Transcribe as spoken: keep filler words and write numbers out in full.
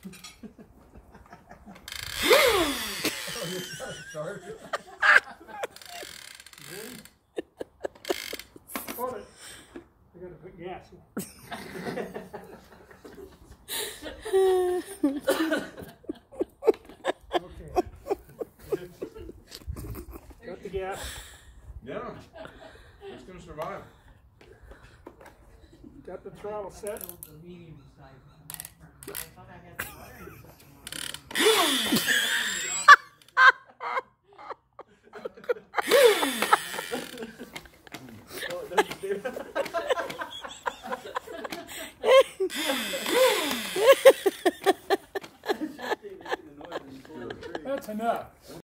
Oh, you gotta start. Hold it. I gotta put gas in. Okay. Got the gas. Yeah. It's gonna survive. Got the throttle set.